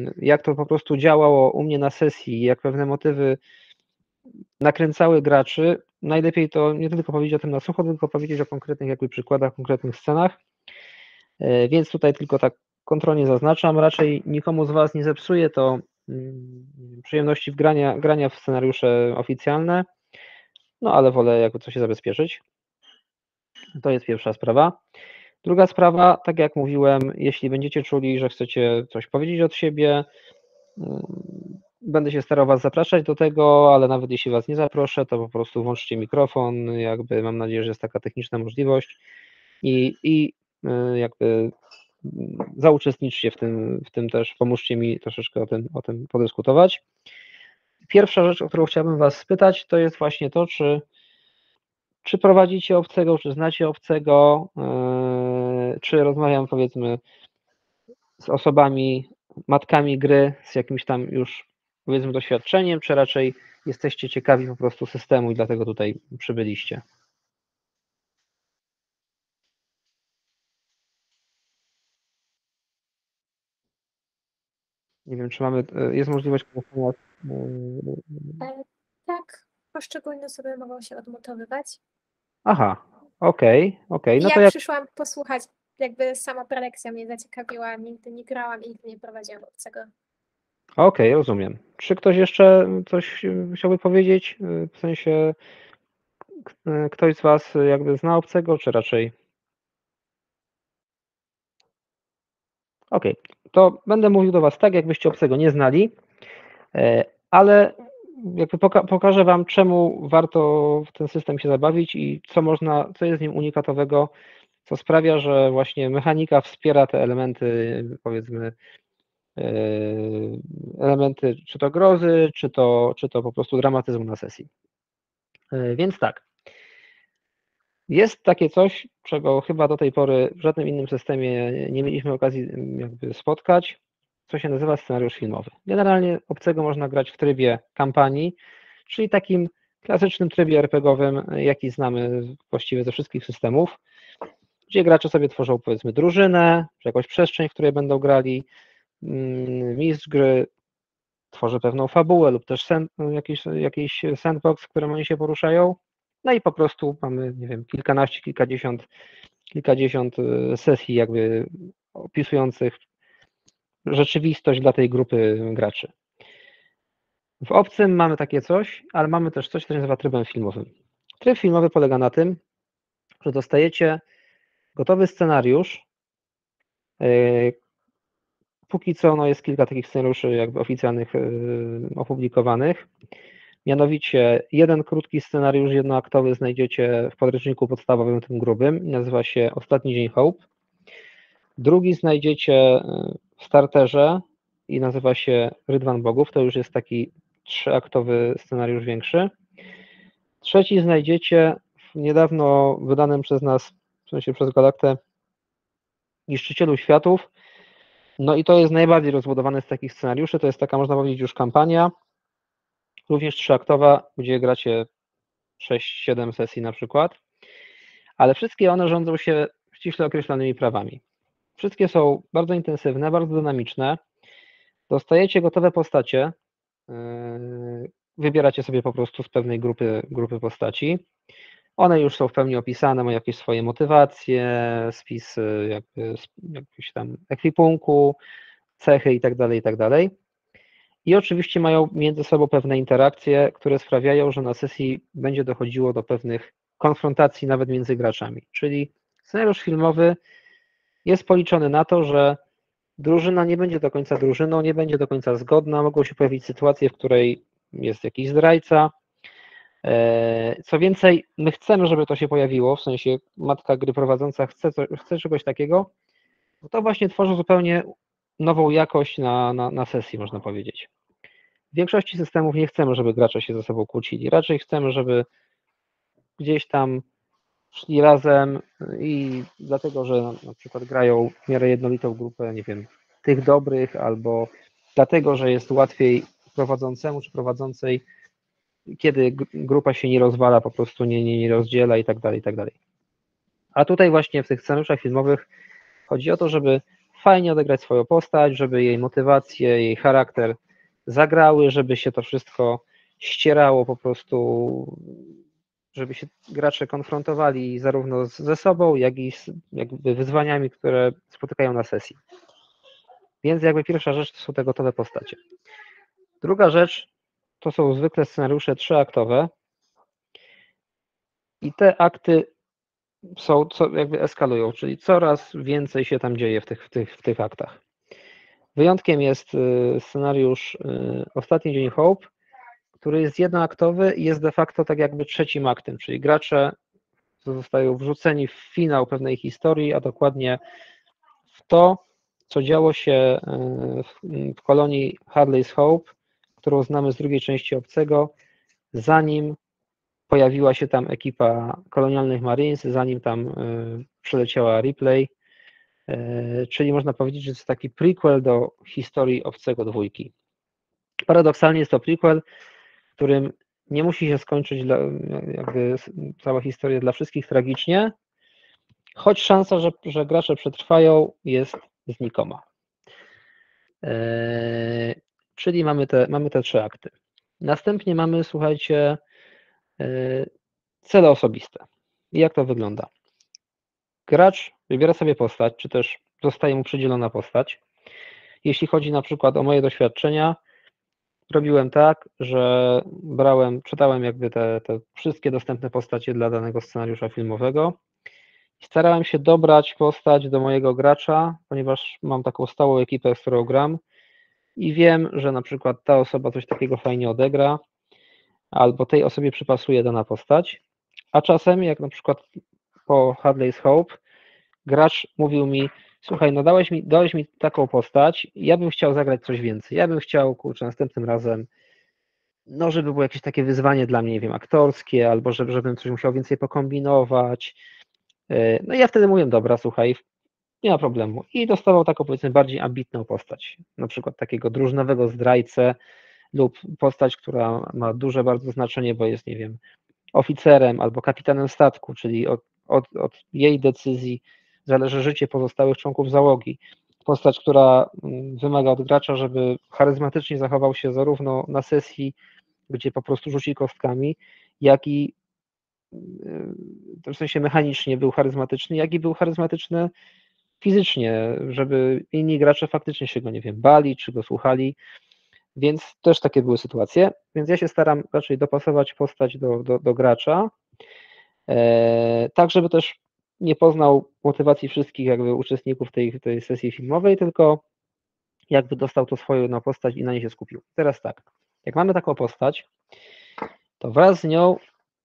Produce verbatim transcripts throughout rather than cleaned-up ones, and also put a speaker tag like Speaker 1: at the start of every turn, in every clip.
Speaker 1: jak to po prostu działało u mnie na sesji, jak pewne motywy nakręcały graczy, najlepiej to nie tylko powiedzieć o tym na sucho, tylko powiedzieć o konkretnych jakby przykładach, konkretnych scenach. Więc tutaj tylko tak kontrolnie zaznaczam, raczej nikomu z Was nie zepsuje to przyjemności w grania, grania w scenariusze oficjalne, no ale wolę jakby coś się zabezpieczyć. To jest pierwsza sprawa. Druga sprawa, tak jak mówiłem, jeśli będziecie czuli, że chcecie coś powiedzieć od siebie, będę się starał Was zapraszać do tego, ale nawet jeśli Was nie zaproszę, to po prostu włączcie mikrofon, jakby mam nadzieję, że jest taka techniczna możliwość i, i jakby zauczestniczcie w tym, w tym też, pomóżcie mi troszeczkę o tym, o tym podyskutować. Pierwsza rzecz, o którą chciałbym Was spytać, to jest właśnie to, czy, czy prowadzicie obcego, czy znacie obcego, yy, czy rozmawiam powiedzmy z osobami, matkami gry, z jakimś tam już powiedzmy doświadczeniem, czy raczej jesteście ciekawi po prostu systemu i dlatego tutaj przybyliście? Nie wiem, czy mamy, jest możliwość korzystania z...
Speaker 2: E, tak, poszczególne osoby mogą się odmutowywać.
Speaker 1: Aha, okej, okay, okej. Okay. No
Speaker 2: ja
Speaker 1: to jak...
Speaker 2: przyszłam posłuchać, jakby sama prelekcja mnie zaciekawiła, nigdy nie grałam i nigdy nie prowadziłam obcego.
Speaker 1: Okej, okay, rozumiem. Czy ktoś jeszcze coś chciałby powiedzieć? W sensie ktoś z Was jakby zna obcego, czy raczej... Okej, okay. To będę mówił do Was tak, jakbyście obcego nie znali, ale jakby poka pokażę Wam, czemu warto w ten system się zabawić i co można, co jest w nim unikatowego, co sprawia, że właśnie mechanika wspiera te elementy, powiedzmy, elementy czy to grozy, czy to, czy to po prostu dramatyzmu na sesji. Więc tak, jest takie coś, czego chyba do tej pory w żadnym innym systemie nie mieliśmy okazji jakby spotkać, co się nazywa scenariusz filmowy. Generalnie obcego można grać w trybie kampanii, czyli takim klasycznym trybie er pe gie owym, jaki znamy właściwie ze wszystkich systemów, gdzie gracze sobie tworzą powiedzmy drużynę, czy jakąś przestrzeń, w której będą grali, mistrz gry tworzy pewną fabułę lub też sand, jakiś, jakiś sandbox, w którym oni się poruszają, no i po prostu mamy, nie wiem, kilkanaście, kilkadziesiąt, kilkadziesiąt sesji jakby opisujących rzeczywistość dla tej grupy graczy. W obcym mamy takie coś, ale mamy też coś, co się nazywa trybem filmowym. Tryb filmowy polega na tym, że dostajecie gotowy scenariusz. Póki co no jest kilka takich scenariuszy jakby oficjalnych opublikowanych. Mianowicie jeden krótki scenariusz jednoaktowy znajdziecie w podręczniku podstawowym, tym grubym, nazywa się Ostatni dzień Hope. Drugi znajdziecie w starterze i nazywa się Rydwan Bogów, to już jest taki trzyaktowy scenariusz większy. Trzeci znajdziecie w niedawno wydanym przez nas, w sensie przez Galaktę, Niszczycielu Światów. No i to jest najbardziej rozbudowany z takich scenariuszy, to jest taka, można powiedzieć, już kampania, również trzyaktowa, gdzie gracie sześć siedem sesji na przykład, ale wszystkie one rządzą się ściśle określonymi prawami. Wszystkie są bardzo intensywne, bardzo dynamiczne. Dostajecie gotowe postacie, wybieracie sobie po prostu z pewnej grupy, grupy postaci. One już są w pełni opisane, mają jakieś swoje motywacje, spis jakby, jakiegoś tam ekwipunku, cechy itd., itd. I oczywiście mają między sobą pewne interakcje, które sprawiają, że na sesji będzie dochodziło do pewnych konfrontacji nawet między graczami. Czyli scenariusz filmowy jest policzony na to, że drużyna nie będzie do końca drużyną, nie będzie do końca zgodna, mogą się pojawić sytuacje, w której jest jakiś zdrajca. Co więcej, my chcemy, żeby to się pojawiło, w sensie matka gry prowadząca chce, chce czegoś takiego, bo to właśnie tworzy zupełnie nową jakość na, na, na sesji, można powiedzieć. W większości systemów nie chcemy, żeby gracze się ze sobą kłócili. Raczej chcemy, żeby gdzieś tam szli razem i dlatego, że na przykład grają w miarę jednolitą grupę, nie wiem, tych dobrych, albo dlatego, że jest łatwiej prowadzącemu czy prowadzącej, kiedy grupa się nie rozwala, po prostu nie, nie, nie rozdziela i tak dalej, i tak dalej. A tutaj właśnie w tych scenariuszach filmowych chodzi o to, żeby fajnie odegrać swoją postać, żeby jej motywacje, jej charakter zagrały, żeby się to wszystko ścierało po prostu, żeby się gracze konfrontowali zarówno ze sobą, jak i z jakby wyzwaniami, które spotykają na sesji. Więc jakby pierwsza rzecz to są te gotowe postacie. Druga rzecz to są zwykle scenariusze trzyaktowe i te akty są, co jakby eskalują, czyli coraz więcej się tam dzieje w tych, w tych, w tych aktach. Wyjątkiem jest scenariusz Ostatni dzień Hope, który jest jednoaktowy i jest de facto tak jakby trzecim aktem, czyli gracze zostają wrzuceni w finał pewnej historii, a dokładnie w to, co działo się w kolonii Hadley's Hope, którą znamy z drugiej części Obcego, zanim pojawiła się tam ekipa kolonialnych Marines, zanim tam przyleciała Ripley, czyli można powiedzieć, że to jest taki prequel do historii Obcego dwójki. Paradoksalnie jest to prequel, w którym nie musi się skończyć dla, jakby cała historia dla wszystkich tragicznie, choć szansa, że, że gracze przetrwają, jest znikoma. Eee, czyli mamy te, mamy te trzy akty. Następnie mamy, słuchajcie, eee, cele osobiste. I jak to wygląda? Gracz wybiera sobie postać, czy też zostaje mu przydzielona postać. Jeśli chodzi na przykład o moje doświadczenia, robiłem tak, że brałem, czytałem jakby te, te wszystkie dostępne postacie dla danego scenariusza filmowego i starałem się dobrać postać do mojego gracza, ponieważ mam taką stałą ekipę, z którą gram i wiem, że na przykład ta osoba coś takiego fajnie odegra, albo tej osobie przypasuje dana postać, a czasem, jak na przykład po Hadley's Hope, gracz mówił mi: słuchaj, no dałeś mi, dałeś mi taką postać, ja bym chciał zagrać coś więcej, ja bym chciał, kurczę, następnym razem, no żeby było jakieś takie wyzwanie dla mnie, nie wiem, aktorskie, albo żeby, żebym coś musiał więcej pokombinować. No i ja wtedy mówię: dobra, słuchaj, nie ma problemu. I dostawał taką, powiedzmy, bardziej ambitną postać, na przykład takiego drużynowego zdrajcę lub postać, która ma duże bardzo znaczenie, bo jest, nie wiem, oficerem albo kapitanem statku, czyli od, od, od jej decyzji zależy życie pozostałych członków załogi. Postać, która wymaga od gracza, żeby charyzmatycznie zachował się zarówno na sesji, gdzie po prostu rzuci kostkami, jak i w sensie mechanicznie był charyzmatyczny, jak i był charyzmatyczny fizycznie, żeby inni gracze faktycznie się go, nie wiem, bali, czy go słuchali, więc też takie były sytuacje, więc ja się staram raczej dopasować postać do, do, do gracza, e, tak żeby też nie poznał motywacji wszystkich jakby uczestników tej, tej sesji filmowej, tylko jakby dostał to swoją na postać i na niej się skupił. Teraz tak, jak mamy taką postać, to wraz z nią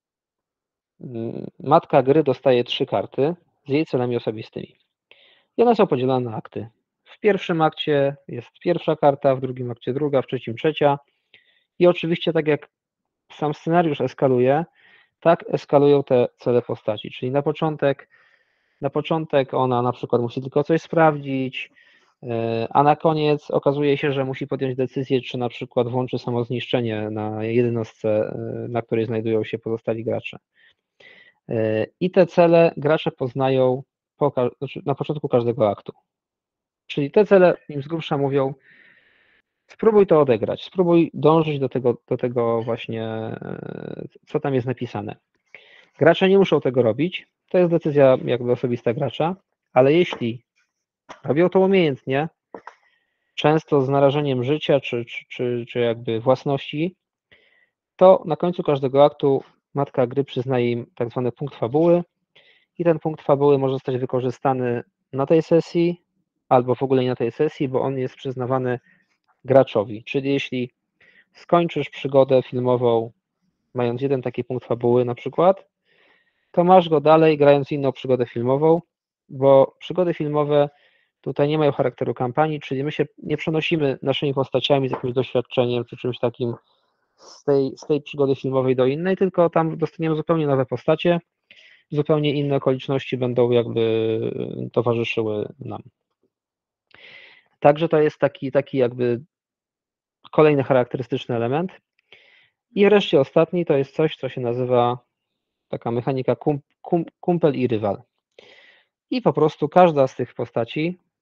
Speaker 1: matka gry dostaje trzy karty z jej celami osobistymi. I one są podzielone na akty. W pierwszym akcie jest pierwsza karta, w drugim akcie druga, w trzecim trzecia. I oczywiście tak jak sam scenariusz eskaluje, tak eskalują te cele postaci. Czyli na początek, na początek ona na przykład musi tylko coś sprawdzić, a na koniec okazuje się, że musi podjąć decyzję, czy na przykład włączy samozniszczenie na jednostce, na której znajdują się pozostali gracze. I te cele gracze poznają po, na początku każdego aktu. Czyli te cele im z grubsza mówią: spróbuj to odegrać, spróbuj dążyć do tego, do tego właśnie, co tam jest napisane. Gracze nie muszą tego robić, to jest decyzja jakby osobista gracza, ale jeśli robią to umiejętnie, często z narażeniem życia czy, czy, czy, czy jakby własności, to na końcu każdego aktu matka gry przyznaje im tak zwany punkt fabuły i ten punkt fabuły może zostać wykorzystany na tej sesji albo w ogóle nie na tej sesji, bo on jest przyznawany graczowi. Czyli jeśli skończysz przygodę filmową mając jeden taki punkt fabuły na przykład, to masz go dalej grając inną przygodę filmową, bo przygody filmowe tutaj nie mają charakteru kampanii, czyli my się nie przenosimy naszymi postaciami z jakimś doświadczeniem czy czymś takim z tej, z tej przygody filmowej do innej, tylko tam dostaniemy zupełnie nowe postacie, zupełnie inne okoliczności będą jakby towarzyszyły nam. Także to jest taki, taki jakby kolejny charakterystyczny element. I wreszcie ostatni to jest coś, co się nazywa taka mechanika kum, kum, kumpel i rywal. I po prostu każda z tych postaci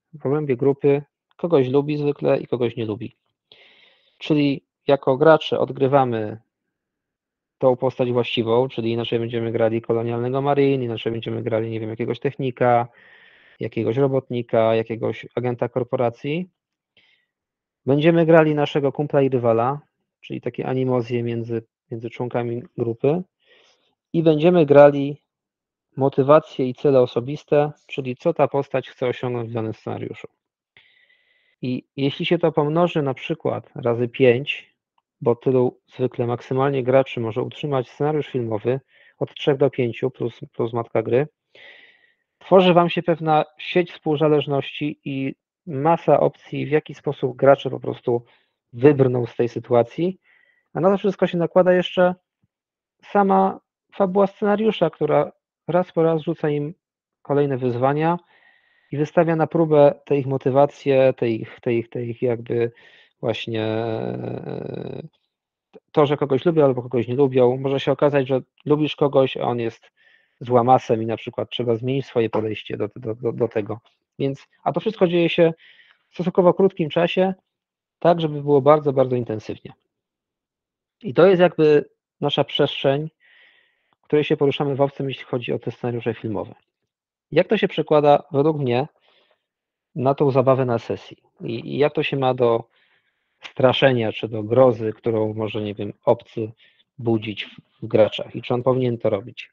Speaker 1: w obrębie grupy kogoś lubi zwykle i kogoś nie lubi. Czyli jako gracze odgrywamy tą postać właściwą, czyli inaczej będziemy grali kolonialnego marine, inaczej będziemy grali, nie wiem, jakiegoś technika, jakiegoś robotnika, jakiegoś agenta korporacji. Będziemy grali naszego kumpla i rywala, czyli takie animozje między, między członkami grupy i będziemy grali motywacje i cele osobiste, czyli co ta postać chce osiągnąć w danym scenariuszu. I jeśli się to pomnoży na przykład razy pięć, bo tylu zwykle maksymalnie graczy może utrzymać scenariusz filmowy od trzech do pięciu plus, plus matka gry, tworzy Wam się pewna sieć współzależności i masa opcji, w jaki sposób gracze po prostu wybrną z tej sytuacji, a na to wszystko się nakłada jeszcze sama fabuła scenariusza, która raz po raz rzuca im kolejne wyzwania i wystawia na próbę te ich motywacje, te ich, te ich, te ich jakby właśnie to, że kogoś lubią albo kogoś nie lubią. Może się okazać, że lubisz kogoś, a on jest złamasem i na przykład trzeba zmienić swoje podejście do, do, do, do tego. Więc, a to wszystko dzieje się w stosunkowo krótkim czasie, tak, żeby było bardzo, bardzo intensywnie. I to jest jakby nasza przestrzeń, w której się poruszamy w Owcym, jeśli chodzi o te scenariusze filmowe. Jak to się przekłada według mnie na tą zabawę na sesji? I, i jak to się ma do straszenia, czy do grozy, którą może, nie wiem, obcy budzić w, w graczach i czy on powinien to robić?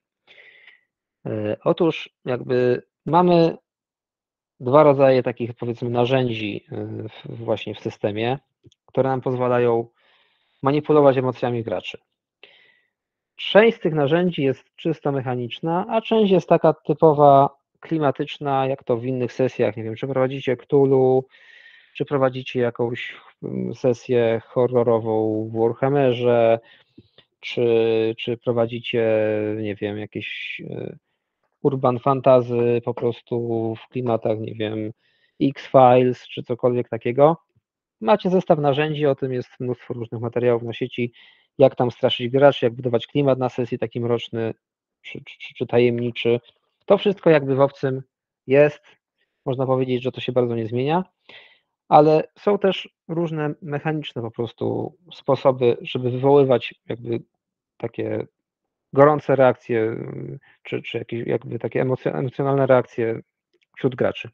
Speaker 1: Yy, otóż jakby mamy dwa rodzaje takich, powiedzmy, narzędzi yy, w, właśnie w systemie, które nam pozwalają manipulować emocjami graczy. Część z tych narzędzi jest czysto mechaniczna, a część jest taka typowa, klimatyczna, jak to w innych sesjach, nie wiem, czy prowadzicie Cthulhu, czy prowadzicie jakąś sesję horrorową w Warhammerze, czy, czy prowadzicie, nie wiem, jakieś urban fantasy po prostu w klimatach, nie wiem, X-Files, czy cokolwiek takiego. Macie zestaw narzędzi, o tym jest mnóstwo różnych materiałów na sieci, jak tam straszyć graczy, jak budować klimat na sesji taki mroczny czy, czy, czy tajemniczy. To wszystko jakby w Owcym jest, można powiedzieć, że to się bardzo nie zmienia, ale są też różne mechaniczne po prostu sposoby, żeby wywoływać jakby takie gorące reakcje, czy, czy jakieś jakby takie emocjonalne reakcje wśród graczy.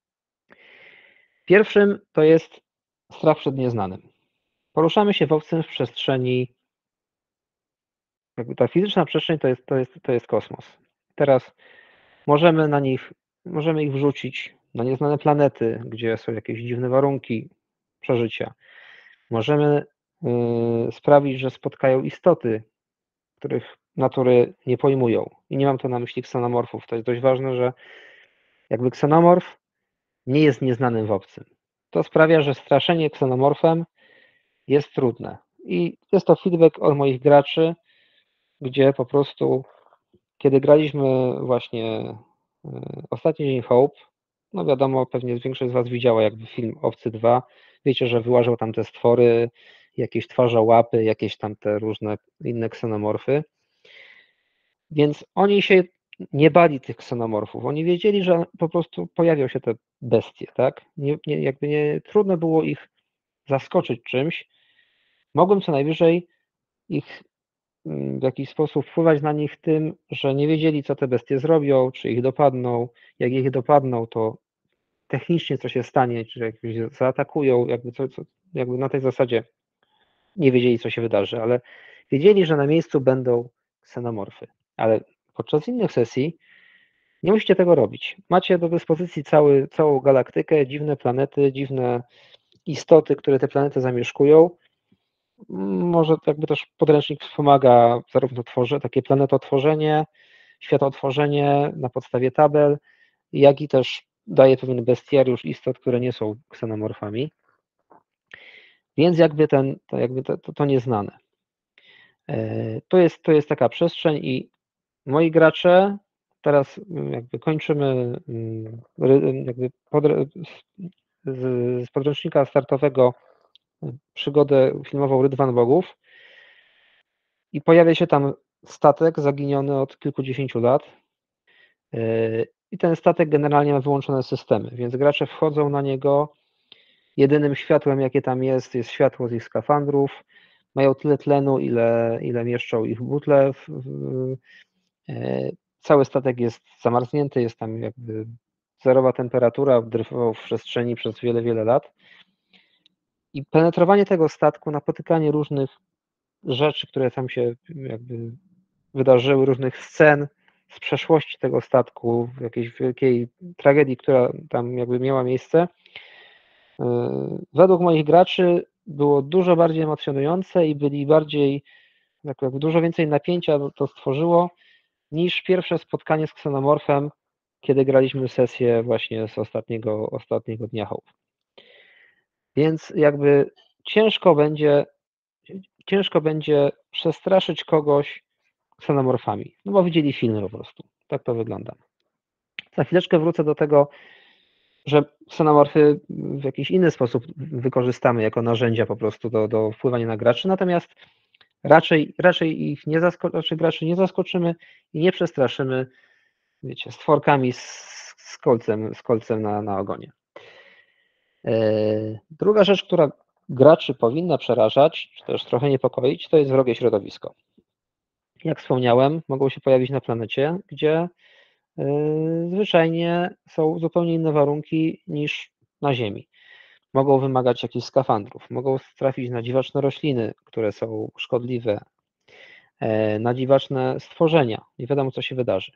Speaker 1: Pierwszym to jest strach przed nieznanym. Poruszamy się w Owcym w przestrzeni, jakby ta fizyczna przestrzeń to jest, to jest, to jest kosmos. Teraz możemy na nich, możemy ich wrzucić na nieznane planety, gdzie są jakieś dziwne warunki przeżycia. Możemy y, sprawić, że spotkają istoty, których natury nie pojmują. I nie mam tu na myśli ksenomorfów. To jest dość ważne, że jakby ksenomorf nie jest nieznanym w Obcym. To sprawia, że straszenie ksenomorfem jest trudne. I jest to feedback od moich graczy, gdzie po prostu, kiedy graliśmy właśnie Ostatni Dzień Hope, no wiadomo, pewnie większość z Was widziała jakby film Owcy dwa, wiecie, że wyłażą tam te stwory, jakieś twarzołapy, jakieś tam te różne inne ksenomorfy, więc oni się nie bali tych ksenomorfów, oni wiedzieli, że po prostu pojawią się te bestie, tak? Nie, nie, jakby nie, trudno było ich zaskoczyć czymś, mogłem co najwyżej ich w jakiś sposób wpływać na nich tym, że nie wiedzieli, co te bestie zrobią, czy ich dopadną. Jak ich dopadną, to technicznie co się stanie, czy jakoś zaatakują, jakby, co, co, jakby na tej zasadzie nie wiedzieli, co się wydarzy, ale wiedzieli, że na miejscu będą ksenomorfy. Ale podczas innych sesji nie musicie tego robić. Macie do dyspozycji cały, całą galaktykę, dziwne planety, dziwne istoty, które te planety zamieszkują. Może jakby też podręcznik wspomaga zarówno tworzy, takie planetotworzenie, światotworzenie na podstawie tabel, jak i też daje pewien bestiariusz istot, które nie są ksenomorfami. Więc jakby, ten, to, jakby to, to, to nieznane. To jest, to jest taka przestrzeń i moi gracze, teraz jakby kończymy jakby pod, z, z podręcznika startowego przygodę filmową Rydwan Bogów i pojawia się tam statek zaginiony od kilkudziesięciu lat. i ten statek generalnie ma wyłączone systemy, więc gracze wchodzą na niego, jedynym światłem, jakie tam jest, jest światło z ich skafandrów, mają tyle tlenu, ile, ile mieszczą ich butle. W, w, cały statek jest zamarznięty, jest tam jakby zerowa temperatura, dryfował w przestrzeni przez wiele, wiele lat. I penetrowanie tego statku, napotykanie różnych rzeczy, które tam się jakby wydarzyły, różnych scen z przeszłości tego statku, jakiejś wielkiej tragedii, która tam jakby miała miejsce, według moich graczy było dużo bardziej emocjonujące i byli bardziej, jakby dużo więcej napięcia to stworzyło niż pierwsze spotkanie z Ksenomorfem, kiedy graliśmy sesję właśnie z ostatniego, ostatniego dnia Hope. Więc jakby ciężko będzie, ciężko będzie przestraszyć kogoś ksenomorfami, no bo widzieli filmy po prostu. Tak to wygląda. Za chwileczkę wrócę do tego, że ksenomorfy w jakiś inny sposób wykorzystamy jako narzędzia po prostu do, do wpływania na graczy, natomiast raczej, raczej ich nie zaskoczymy, raczej graczy nie zaskoczymy i nie przestraszymy, wiecie, stworkami z, z kolcem, z kolcem na, na ogonie. Druga rzecz, która graczy powinna przerażać, czy też trochę niepokoić, to jest wrogie środowisko. Jak wspomniałem, mogą się pojawić na planecie, gdzie zwyczajnie są zupełnie inne warunki niż na Ziemi. Mogą wymagać jakichś skafandrów, mogą trafić na dziwaczne rośliny, które są szkodliwe, na dziwaczne stworzenia. Nie wiadomo, co się wydarzy.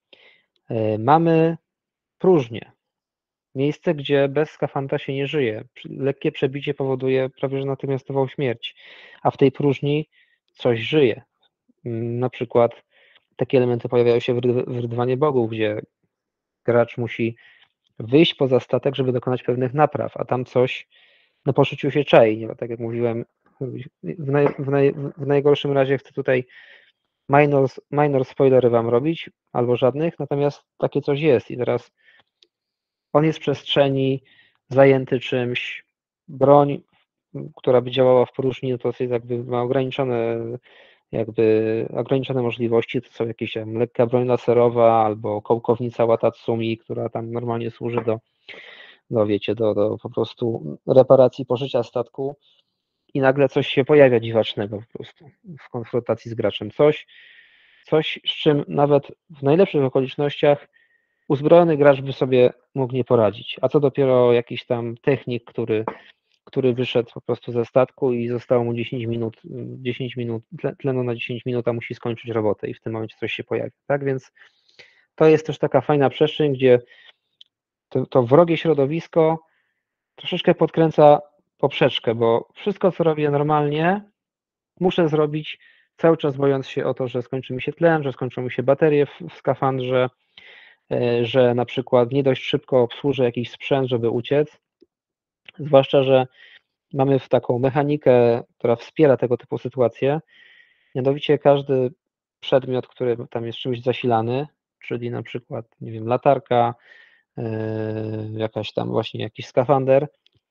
Speaker 1: Mamy próżnię. Miejsce, gdzie bez skafandra się nie żyje. Lekkie przebicie powoduje prawie że natychmiastową śmierć, a w tej próżni coś żyje. Na przykład takie elementy pojawiają się w Rydwanie Bogów, gdzie gracz musi wyjść poza statek, żeby dokonać pewnych napraw, a tam coś na poczuciu się czai. Tak jak mówiłem, w, naj, w, naj, w najgorszym razie chcę tutaj minor, minor spoilery wam robić, albo żadnych, natomiast takie coś jest i teraz on jest w przestrzeni, zajęty czymś, broń, która by działała w próżni, no to jest jakby ma ograniczone jakby ograniczone możliwości, to są jakieś tam lekka broń laserowa albo kołkownica Watatsumi, która tam normalnie służy do, do wiecie, do, do po prostu reparacji pożycia statku i nagle coś się pojawia dziwacznego po prostu w konfrontacji z graczem. Coś, coś z czym nawet w najlepszych okolicznościach uzbrojony gracz by sobie mógł nie poradzić, a co dopiero jakiś tam technik, który który wyszedł po prostu ze statku i zostało mu dziesięć minut, dziesięć minut, tlenu na dziesięć minut, a musi skończyć robotę i w tym momencie coś się pojawi. Tak więc to jest też taka fajna przestrzeń, gdzie to, to wrogie środowisko troszeczkę podkręca poprzeczkę, bo wszystko, co robię normalnie, muszę zrobić cały czas bojąc się o to, że skończy mi się tlen, że skończą mi się baterie w, w skafandrze, że na przykład nie dość szybko obsłużę jakiś sprzęt, żeby uciec, zwłaszcza, że mamy w taką mechanikę, która wspiera tego typu sytuacje, mianowicie każdy przedmiot, który tam jest czymś zasilany, czyli na przykład, nie wiem, latarka, yy, jakaś tam właśnie jakiś skafander,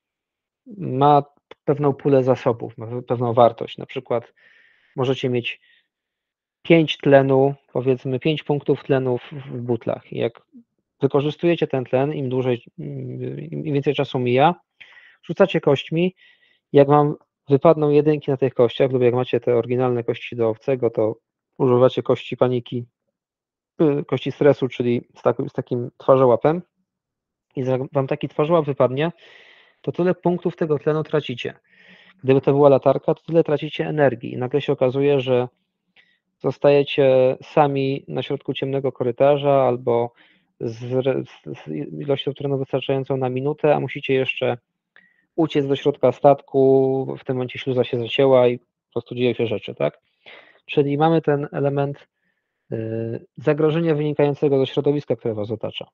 Speaker 1: ma pewną pulę zasobów, ma pewną wartość. Na przykład możecie mieć pięć tlenu, powiedzmy pięć punktów tlenu w, w butlach. I jak wykorzystujecie ten tlen, im dłużej, im więcej czasu mija, rzucacie kośćmi. Jak wam wypadną jedynki na tych kościach, lub jak macie te oryginalne kości do owcego, to używacie kości paniki, kości stresu, czyli z, takim, z takim twarzołapem. I jak wam taki twarzołap wypadnie, to tyle punktów tego tlenu tracicie. Gdyby to była latarka, to tyle tracicie energii. I nagle się okazuje, że zostajecie sami na środku ciemnego korytarza albo z, z ilością tlenu wystarczającą na minutę, a musicie jeszcze uciec do środka statku, w tym momencie śluza się zacięła i po prostu dzieją się rzeczy, tak? Czyli mamy ten element zagrożenia wynikającego ze środowiska, które was otacza.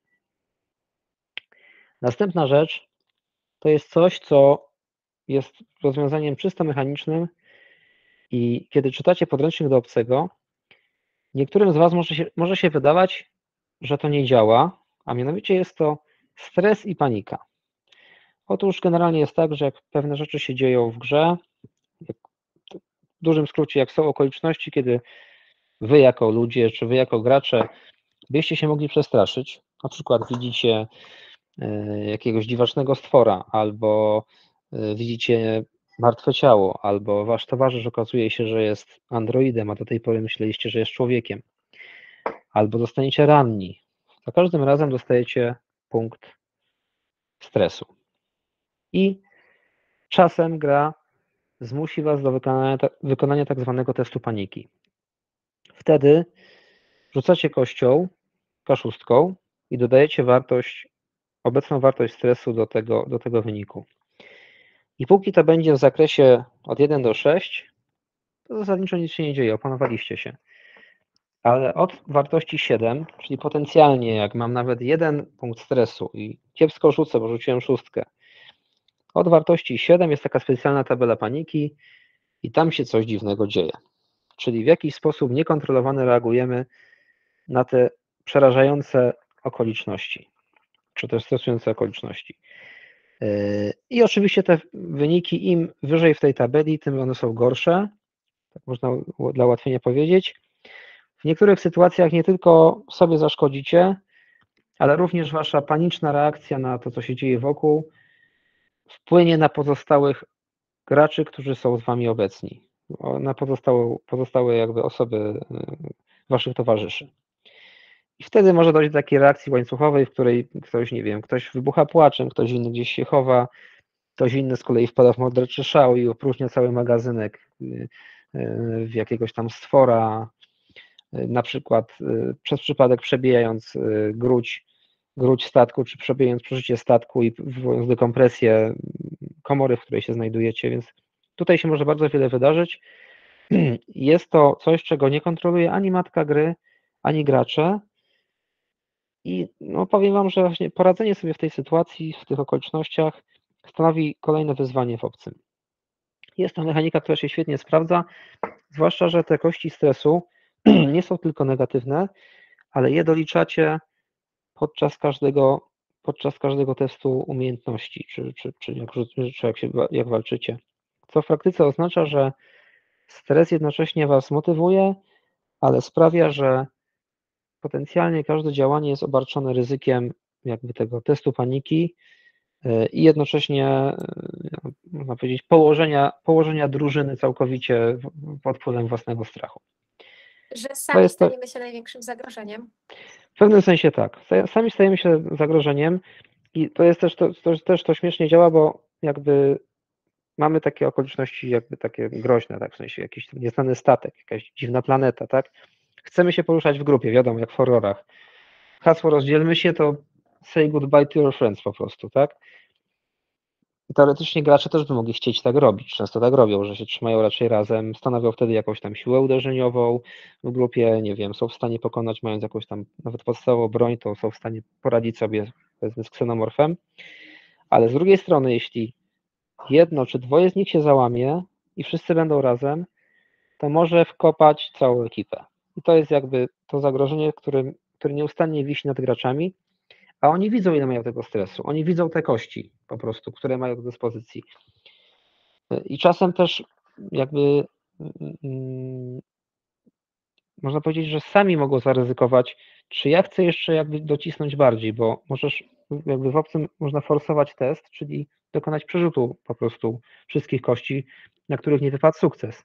Speaker 1: Następna rzecz to jest coś, co jest rozwiązaniem czysto mechanicznym i kiedy czytacie podręcznik do obcego, niektórym z was może się, może się wydawać, że to nie działa, a mianowicie jest to stres i panika. Otóż generalnie jest tak, że jak pewne rzeczy się dzieją w grze, w dużym skrócie, jak są okoliczności, kiedy wy jako ludzie, czy wy jako gracze byście się mogli przestraszyć, Na przykład widzicie jakiegoś dziwacznego stwora, albo widzicie martwe ciało, albo wasz towarzysz okazuje się, że jest androidem, a do tej pory myśleliście, że jest człowiekiem, albo zostaniecie ranni. Za każdym razem dostajecie punkt stresu. I czasem gra zmusi was do wykonania, wykonania tak zwanego testu paniki. Wtedy rzucacie kością, kaszustką i dodajecie wartość, obecną wartość stresu do tego, do tego wyniku. I póki to będzie w zakresie od jeden do sześciu, to zasadniczo nic się nie dzieje, opanowaliście się. Ale od wartości siedem, czyli potencjalnie jak mam nawet jeden punkt stresu i kiepsko rzucę, bo rzuciłem szóstkę, od wartości siedem jest taka specjalna tabela paniki i tam się coś dziwnego dzieje. Czyli w jakiś sposób niekontrolowany reagujemy na te przerażające okoliczności, czy też stresujące okoliczności. I oczywiście te wyniki, im wyżej w tej tabeli, tym one są gorsze, tak można dla ułatwienia powiedzieć. W niektórych sytuacjach nie tylko sobie zaszkodzicie, ale również wasza paniczna reakcja na to, co się dzieje wokół, wpłynie na pozostałych graczy, którzy są z wami obecni, na pozostałe, pozostałe jakby osoby waszych towarzyszy. I wtedy może dojść do takiej reakcji łańcuchowej, w której ktoś, nie wiem, ktoś wybucha płaczem, ktoś inny gdzieś się chowa, ktoś inny z kolei wpada w morderczy szał i opróżnia cały magazynek w jakiegoś tam stwora, na przykład przez przypadek przebijając gruć, gruć statku, czy przebijając przeżycie statku i wywołując dekompresję komory, w której się znajdujecie, więc tutaj się może bardzo wiele wydarzyć. Jest to coś, czego nie kontroluje ani matka gry, ani gracze. I no, powiem wam, że właśnie poradzenie sobie w tej sytuacji, w tych okolicznościach stanowi kolejne wyzwanie w obcym. Jest to mechanika, która się świetnie sprawdza, zwłaszcza że te kości stresu nie są tylko negatywne, ale je doliczacie podczas każdego, podczas każdego testu umiejętności, czy, czy, czy, jak, czy jak, się, jak walczycie. Co w praktyce oznacza, że stres jednocześnie was motywuje, ale sprawia, że potencjalnie każde działanie jest obarczone ryzykiem jakby tego testu paniki i jednocześnie, można powiedzieć, położenia, położenia drużyny całkowicie pod wpływem własnego strachu.
Speaker 2: Że sami to staniemy to... się największym zagrożeniem.
Speaker 1: W pewnym sensie tak. Sami stajemy się zagrożeniem i to jest też to, to, też to śmiesznie działa, bo jakby mamy takie okoliczności jakby takie groźne, tak, w sensie jakiś nieznany statek, jakaś dziwna planeta, tak. Chcemy się poruszać w grupie, wiadomo, jak w horrorach. Hasło rozdzielmy się to say goodbye to your friends po prostu, tak. Teoretycznie gracze też by mogli chcieć tak robić, często tak robią, że się trzymają raczej razem, stanowią wtedy jakąś tam siłę uderzeniową w grupie, nie wiem, są w stanie pokonać, mając jakąś tam nawet podstawową broń, to są w stanie poradzić sobie powiedzmy z ksenomorfem, ale z drugiej strony, jeśli jedno czy dwoje z nich się załamie i wszyscy będą razem, to może wkopać całą ekipę. I to jest jakby to zagrożenie, które, które nieustannie wisi nad graczami, a oni widzą, ile mają tego stresu. Oni widzą te kości po prostu, które mają do dyspozycji. I czasem też jakby mm, można powiedzieć, że sami mogą zaryzykować, czy ja chcę jeszcze jakby docisnąć bardziej, bo możesz jakby w obcym można forsować test, czyli dokonać przerzutu po prostu wszystkich kości, na których nie wypadł sukces.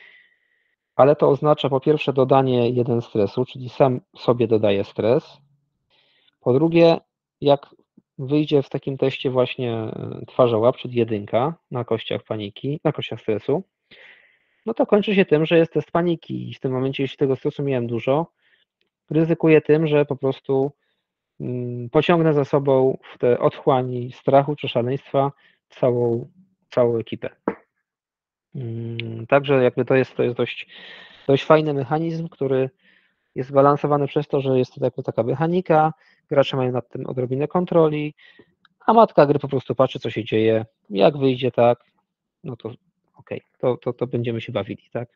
Speaker 1: Ale to oznacza po pierwsze dodanie jeden stresu, czyli sam sobie dodaję stres. Po drugie, jak wyjdzie w takim teście właśnie twarzołap, czyli jedynka na kościach paniki, na kościach stresu, no to kończy się tym, że jest test paniki i w tym momencie, jeśli tego stresu miałem dużo, ryzykuję tym, że po prostu pociągnę za sobą w te otchłani strachu czy szaleństwa całą, całą ekipę. Także jakby to jest, to jest dość, dość fajny mechanizm, który jest balansowany przez to, że jest to jakby taka mechanika, gracze mają nad tym odrobinę kontroli, a matka gry po prostu patrzy, co się dzieje, jak wyjdzie tak, no to okej, okay, to, to, to będziemy się bawili, tak.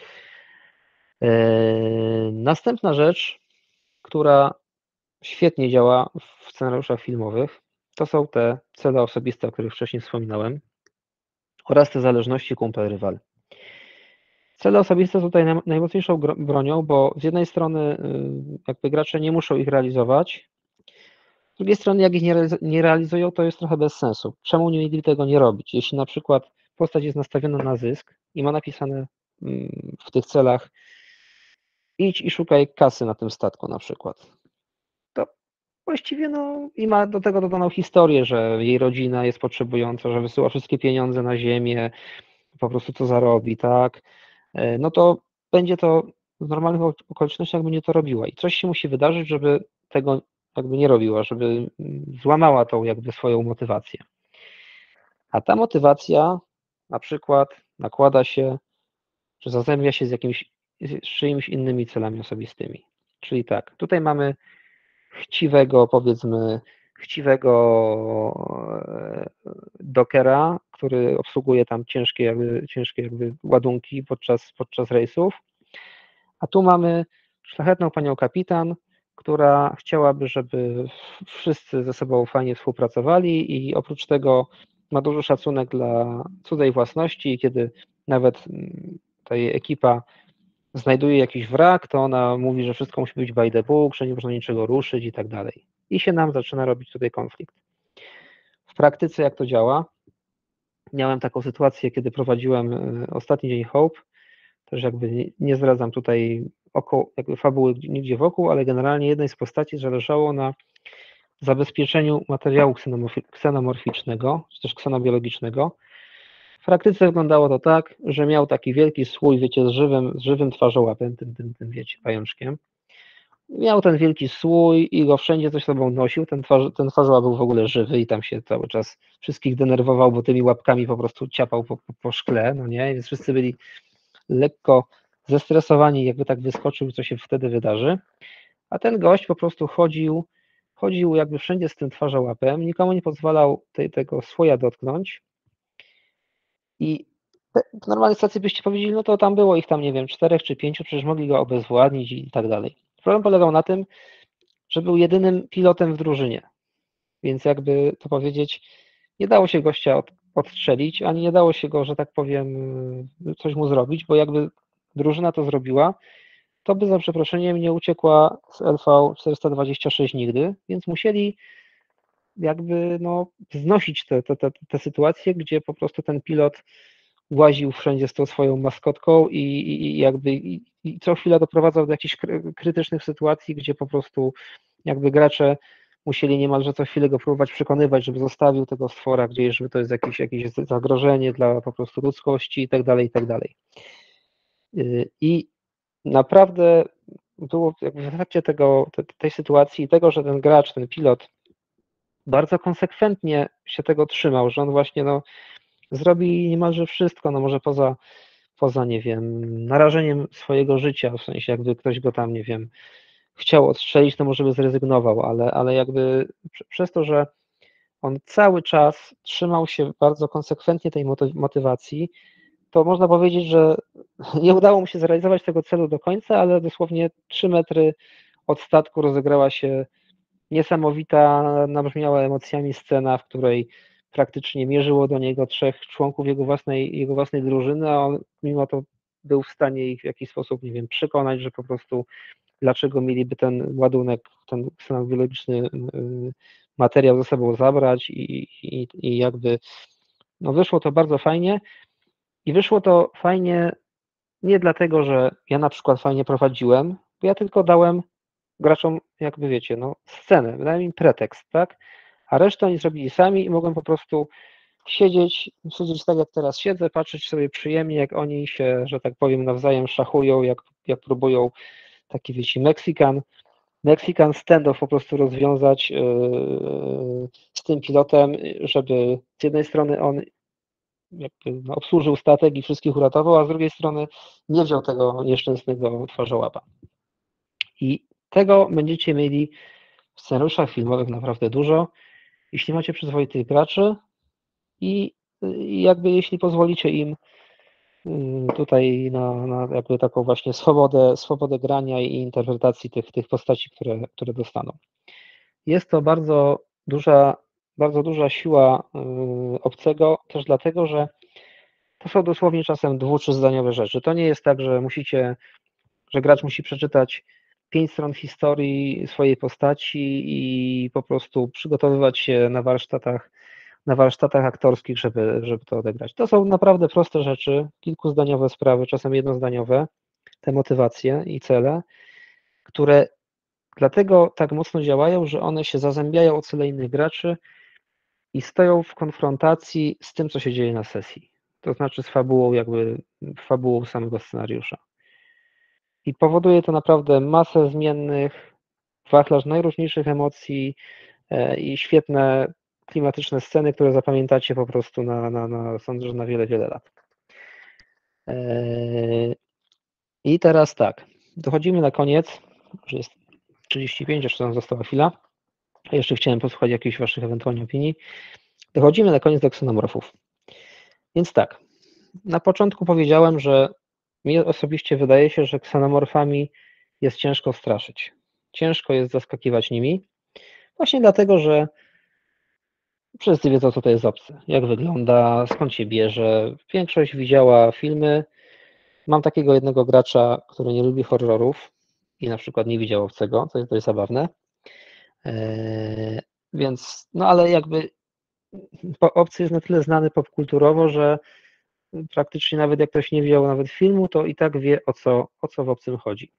Speaker 1: Eee, następna rzecz, która świetnie działa w scenariuszach filmowych, to są te cele osobiste, o których wcześniej wspominałem, oraz te zależności kumpel-rywal. Cele osobiste są tutaj najmocniejszą bronią, bo z jednej strony jakby gracze nie muszą ich realizować, Z drugiej strony, jak ich nie, realiz- nie realizują, to jest trochę bez sensu. Czemu nie mieli tego nie robić? Jeśli na przykład postać jest nastawiona na zysk i ma napisane mm, w tych celach idź i szukaj kasy na tym statku na przykład, to właściwie no i ma do tego dodaną historię, że jej rodzina jest potrzebująca, że wysyła wszystkie pieniądze na ziemię, po prostu co zarobi, tak, E, no to będzie to w normalnych ok- okolicznościach będzie to robiła i coś się musi wydarzyć, żeby tego jakby nie robiła, żeby mm, złamała tą jakby swoją motywację. A ta motywacja na przykład nakłada się, że zazębia się z jakimś, z czyimiś innymi celami osobistymi. Czyli tak, tutaj mamy chciwego, powiedzmy, chciwego e, dockera, który obsługuje tam ciężkie jakby, ciężkie jakby ładunki podczas, podczas rejsów. A tu mamy szlachetną panią kapitan, która chciałaby, żeby wszyscy ze sobą fajnie współpracowali i oprócz tego ma duży szacunek dla cudzej własności i kiedy nawet mm, ta jej ekipa znajduje jakiś wrak, to ona mówi, że wszystko musi być by the book, że nie można niczego ruszyć i tak dalej. I się nam zaczyna robić tutaj konflikt. W praktyce jak to działa? Miałem taką sytuację, kiedy prowadziłem e, ostatni dzień Hope, też jakby nie, nie zdradzam tutaj około, jakby fabuły nigdzie wokół, ale generalnie jednej z postaci zależało na zabezpieczeniu materiału ksenomorfi- ksenomorficznego, czy też ksenobiologicznego. W praktyce wyglądało to tak, że miał taki wielki słój, wiecie, z żywym, z żywym twarzołapem, tym, tym, tym, wiecie, pajączkiem. Miał ten wielki słój i go wszędzie coś sobą nosił, ten, twarz, ten twarzołap był w ogóle żywy i tam się cały czas wszystkich denerwował, bo tymi łapkami po prostu ciapał po, po, po szkle, no nie, więc wszyscy byli lekko zestresowani, jakby tak wyskoczył, co się wtedy wydarzy, a ten gość po prostu chodził, chodził jakby wszędzie z tym twarzołapem, nikomu nie pozwalał tej, tego słoja dotknąć i w normalnej sytuacji byście powiedzieli, no to tam było ich tam, nie wiem, czterech czy pięciu, przecież mogli go obezwładnić i tak dalej. Problem polegał na tym, że był jedynym pilotem w drużynie, więc jakby to powiedzieć, nie dało się gościa od, odstrzelić, ani nie dało się go, że tak powiem, coś mu zrobić, bo jakby drużyna to zrobiła, to by za przeproszeniem nie uciekła z L V czterysta dwadzieścia sześć nigdy, więc musieli jakby no, znosić te, te, te, te sytuacje, gdzie po prostu ten pilot łaził wszędzie z tą swoją maskotką i, i, i jakby i, i co chwilę doprowadzał do jakichś krytycznych sytuacji, gdzie po prostu jakby gracze musieli niemalże co chwilę go próbować przekonywać, żeby zostawił tego stwora gdzieś, żeby to jest jakieś, jakieś zagrożenie dla po prostu ludzkości i tak dalej, i tak dalej. I naprawdę było jakby w efekcie tego, tej sytuacji i tego, że ten gracz, ten pilot bardzo konsekwentnie się tego trzymał, że on właśnie no, zrobi niemalże wszystko, no może poza, poza, nie wiem, narażeniem swojego życia, w sensie jakby ktoś go tam, nie wiem, chciał odstrzelić, to może by zrezygnował, ale, ale jakby przez to, że on cały czas trzymał się bardzo konsekwentnie tej motywacji, to można powiedzieć, że nie udało mu się zrealizować tego celu do końca, ale dosłownie trzy metry od statku rozegrała się niesamowita, nabrzmiała emocjami scena, w której praktycznie mierzyło do niego trzech członków jego własnej, jego własnej drużyny, a on mimo to był w stanie ich w jakiś sposób, nie wiem, przekonać, że po prostu dlaczego mieliby ten ładunek, ten ksenobiologiczny materiał ze sobą zabrać i, i, i jakby no wyszło to bardzo fajnie i wyszło to fajnie nie dlatego, że ja na przykład fajnie prowadziłem, bo ja tylko dałem graczom, jakby wiecie, no, scenę, dałem im pretekst, tak? A resztę oni zrobili sami i mogłem po prostu siedzieć, siedzieć tak jak teraz siedzę, patrzeć sobie przyjemnie, jak oni się, że tak powiem, nawzajem szachują, jak, jak próbują taki, wiecie, Meksykan, Meksykan standoff po prostu rozwiązać yy, z tym pilotem, żeby z jednej strony on jakby no, obsłużył statek i wszystkich uratował, a z drugiej strony nie wziął tego nieszczęsnego twarzołapa. I tego będziecie mieli w scenariuszach filmowych naprawdę dużo, jeśli macie przyzwoitych graczy i, i jakby jeśli pozwolicie im tutaj na, na jakby taką właśnie swobodę, swobodę grania i interpretacji tych, tych postaci, które, które dostaną. Jest to bardzo duża, bardzo duża siła obcego, też dlatego, że to są dosłownie czasem dwu, trzyzdaniowe rzeczy. To nie jest tak, że musicie, że gracz musi przeczytać pięć stron historii swojej postaci i po prostu przygotowywać się na warsztatach, na warsztatach aktorskich, żeby, żeby to odegrać. To są naprawdę proste rzeczy, kilkuzdaniowe sprawy, czasem jednozdaniowe, te motywacje i cele, które dlatego tak mocno działają, że one się zazębiają o cele innych graczy i stoją w konfrontacji z tym, co się dzieje na sesji. To znaczy z fabułą, jakby fabułą samego scenariusza. I powoduje to naprawdę masę zmiennych, wachlarz najróżniejszych emocji i świetne klimatyczne sceny, które zapamiętacie po prostu na, na, na sądzę, że na wiele, wiele lat. I teraz tak, dochodzimy na koniec, już jest trzydzieści pięć, jeszcze tam została chwila. Jeszcze chciałem posłuchać jakichś waszych ewentualnie opinii. Dochodzimy na koniec do ksenomorfów. Więc tak, na początku powiedziałem, że mi osobiście wydaje się, że ksenomorfami jest ciężko straszyć. Ciężko jest zaskakiwać nimi, właśnie dlatego, że wszyscy wiedzą, co to jest obcy, jak wygląda, skąd się bierze. Większość widziała filmy. Mam takiego jednego gracza, który nie lubi horrorów i na przykład nie widział obcego, to jest dość zabawne. Eee, więc, no ale jakby obcy jest na tyle znany popkulturowo, że praktycznie nawet jak ktoś nie widział nawet filmu, to i tak wie, o co, o co w obcym chodzi.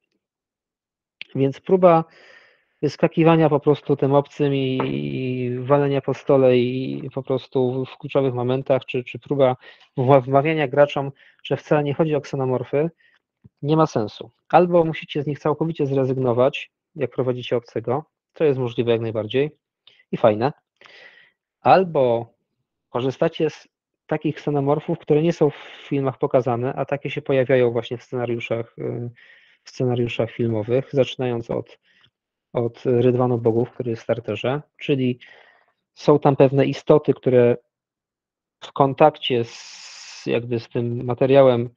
Speaker 1: Więc próba wyskakiwania po prostu tym obcym i, i walenia po stole i po prostu w kluczowych momentach, czy, czy próba wmawiania graczom, że wcale nie chodzi o ksenomorfy, nie ma sensu. Albo musicie z nich całkowicie zrezygnować, jak prowadzicie obcego, co jest możliwe jak najbardziej i fajne, albo korzystacie z takich ksenomorfów, które nie są w filmach pokazane, a takie się pojawiają właśnie w scenariuszach, w scenariuszach filmowych, zaczynając od, od Rydwanu Bogów, który jest w starterze, czyli są tam pewne istoty, które w kontakcie z, jakby z tym materiałem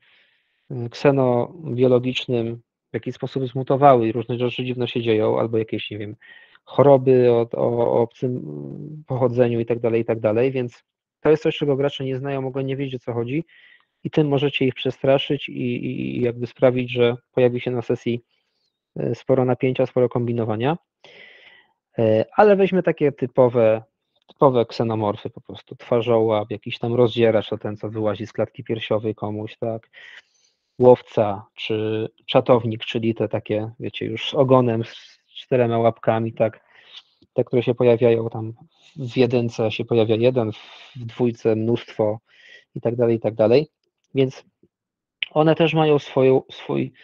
Speaker 1: ksenobiologicznym w jakiś sposób zmutowały i różne rzeczy dziwne się dzieją, albo jakieś, nie wiem, choroby o, o obcym pochodzeniu i tak dalej, i tak dalej, więc to jest coś, czego gracze nie znają, mogą nie wiedzieć, o co chodzi i tym możecie ich przestraszyć i, i jakby sprawić, że pojawi się na sesji sporo napięcia, sporo kombinowania, ale weźmy takie typowe, typowe ksenomorfy, po prostu twarzołap, jakiś tam rozdzieracz, to ten, co wyłazi z klatki piersiowej komuś, tak, łowca, czy czatownik, czyli te takie, wiecie, już z ogonem, z czterema łapkami, tak, te, które się pojawiają tam w jedynce się pojawia jeden, w dwójce mnóstwo i tak dalej, i tak dalej, więc one też mają swoją, swój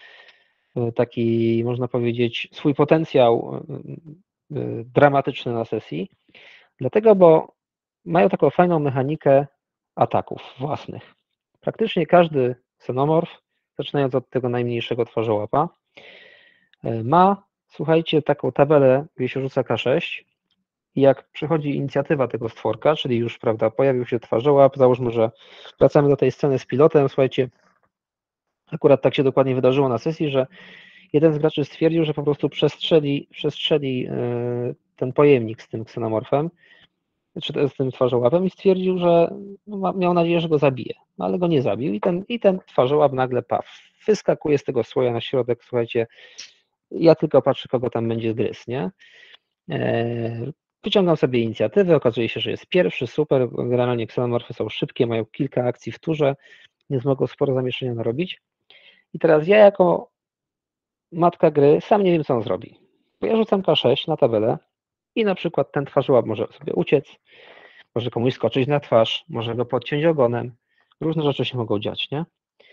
Speaker 1: taki, można powiedzieć, swój potencjał dramatyczny na sesji, dlatego, bo mają taką fajną mechanikę ataków własnych. Praktycznie każdy ksenomorf, zaczynając od tego najmniejszego twarzołapa, ma, słuchajcie, taką tabelę, gdzie się rzuca K sześć i jak przychodzi inicjatywa tego stworka, czyli już, prawda, pojawił się twarzołap, załóżmy, że wracamy do tej sceny z pilotem, słuchajcie, akurat tak się dokładnie wydarzyło na sesji, że jeden z graczy stwierdził, że po prostu przestrzeli, przestrzeli ten pojemnik z tym ksenomorfem, czy z tym twarzołapem i stwierdził, że miał nadzieję, że go zabije, no ale go nie zabił i ten, i ten twarzołap nagle paf, wyskakuje z tego słoja na środek, słuchajcie, ja tylko patrzę, kogo tam będzie gryz, nie? Wyciągam sobie inicjatywę, okazuje się, że jest pierwszy, super, generalnie ksenomorfy są szybkie, mają kilka akcji w turze, więc mogą sporo zamieszania narobić. I teraz ja jako matka gry sam nie wiem, co on zrobi, bo ja rzucam K sześć na tabelę i na przykład ten twarzołap może sobie uciec, może komuś skoczyć na twarz, może go podciąć ogonem, różne rzeczy się mogą dziać, nie?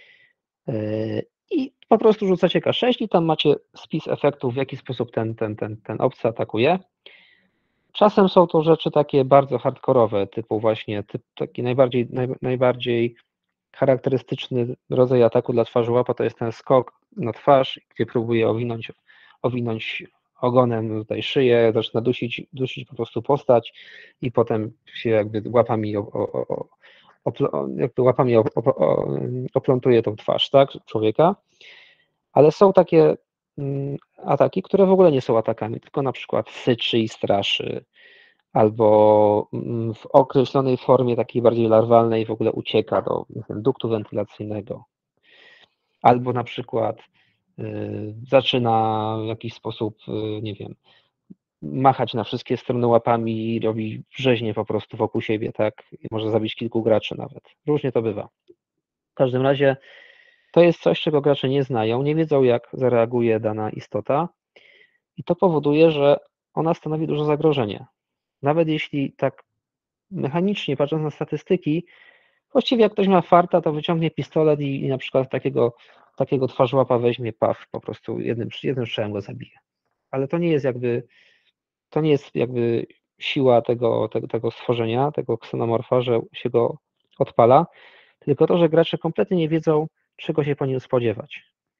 Speaker 1: I po prostu rzucacie K sześć i tam macie spis efektów, w jaki sposób ten, ten, ten, ten obcy atakuje. Czasem są to rzeczy takie bardzo hardkorowe, typu właśnie typ, taki najbardziej, naj, najbardziej charakterystyczny rodzaj ataku dla twarzołapa to jest ten skok na twarz, gdzie próbuje owinąć, owinąć ogonem tutaj szyję, zaczyna dusić, dusić po prostu postać i potem się jakby łapami, o, o, o, o, jakby łapami oplątuje tą twarz, tak, człowieka. Ale są takie ataki, które w ogóle nie są atakami, tylko na przykład syczy i straszy, albo w określonej formie takiej bardziej larwalnej w ogóle ucieka do wiem, duktu wentylacyjnego. Albo na przykład zaczyna w jakiś sposób, nie wiem, machać na wszystkie strony łapami i robi rzeźnię po prostu wokół siebie, tak? I może zabić kilku graczy nawet. Różnie to bywa. W każdym razie to jest coś, czego gracze nie znają, nie wiedzą, jak zareaguje dana istota i to powoduje, że ona stanowi duże zagrożenie. Nawet jeśli tak mechanicznie, patrząc na statystyki, właściwie jak ktoś ma farta, to wyciągnie pistolet i, i na przykład takiego, takiego twarzłapa weźmie, paw, po prostu jednym, jednym strzałem go zabije. Ale to nie jest jakby, to nie jest jakby siła tego, tego, tego stworzenia, tego ksenomorfa, że się go odpala, tylko to, że gracze kompletnie nie wiedzą, czego się po nim spodziewać.